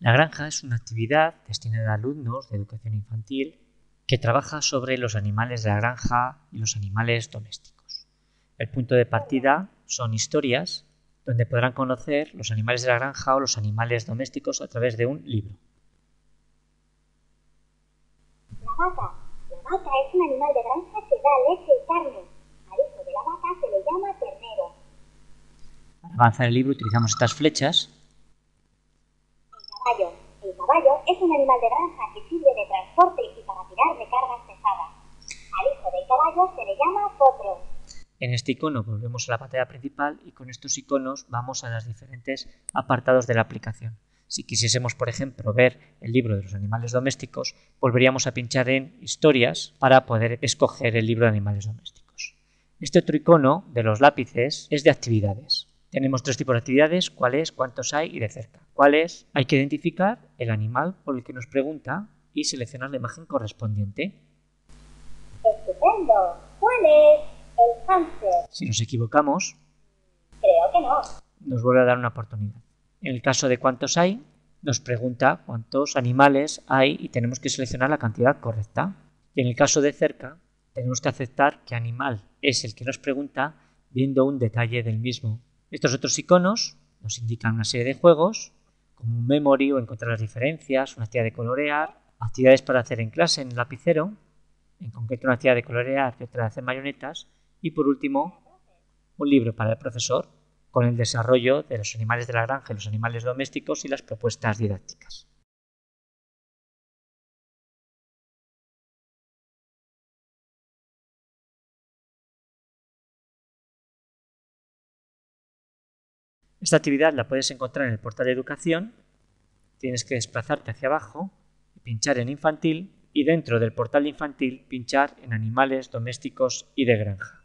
La granja es una actividad destinada a alumnos de educación infantil que trabaja sobre los animales de la granja y los animales domésticos. El punto de partida son historias donde podrán conocer los animales de la granja o los animales domésticos a través de un libro. La vaca. La vaca es un animal de granja que da leche y carne. Al hijo de la vaca se le llama ternero. Para avanzar el libro utilizamos estas flechas. El caballo. El caballo es un animal de granja que sirve de transporte y para tirar de cargas pesadas. Al hijo del caballo se le llama potro. En este icono volvemos a la pantalla principal y con estos iconos vamos a los diferentes apartados de la aplicación. Si quisiésemos, por ejemplo, ver el libro de los animales domésticos, volveríamos a pinchar en historias para poder escoger el libro de animales domésticos. Este otro icono de los lápices es de actividades. Tenemos tres tipos de actividades: cuál es, cuántos hay y de cerca. ¿Cuál es? Hay que identificar el animal por el que nos pregunta y seleccionar la imagen correspondiente. ¡Estupendo! ¿Cuál es? El hámster. Si nos equivocamos, Creo que no. nos vuelve a dar una oportunidad. En el caso de cuántos hay, nos pregunta cuántos animales hay y tenemos que seleccionar la cantidad correcta. Y en el caso de cerca, tenemos que aceptar qué animal es el que nos pregunta viendo un detalle del mismo. Estos otros iconos nos indican una serie de juegos, como un memory o encontrar las diferencias, una actividad de colorear, actividades para hacer en clase en el lapicero, en concreto una actividad de colorear y otra de hacer marionetas, y por último, un libro para el profesor con el desarrollo de los animales de la granja y los animales domésticos y las propuestas didácticas. Esta actividad la puedes encontrar en el portal de educación. Tienes que desplazarte hacia abajo y pinchar en infantil y dentro del portal de infantil pinchar en animales domésticos y de granja.